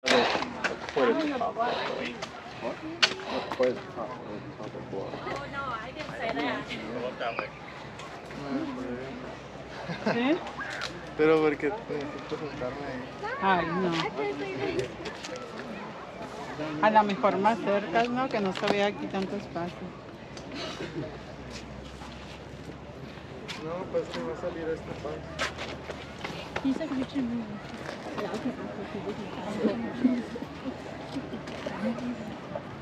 What is the top? What is the top? What is the top of what? Oh, no, I didn't say that. ¿Sí? Pero porque necesito sentarme ahí. Ay, no. A lo mejor más cerca, ¿no? Que no se vea aquí tanto espacio. No, pues que va a salir este pan. He said we should move. Yeah, okay.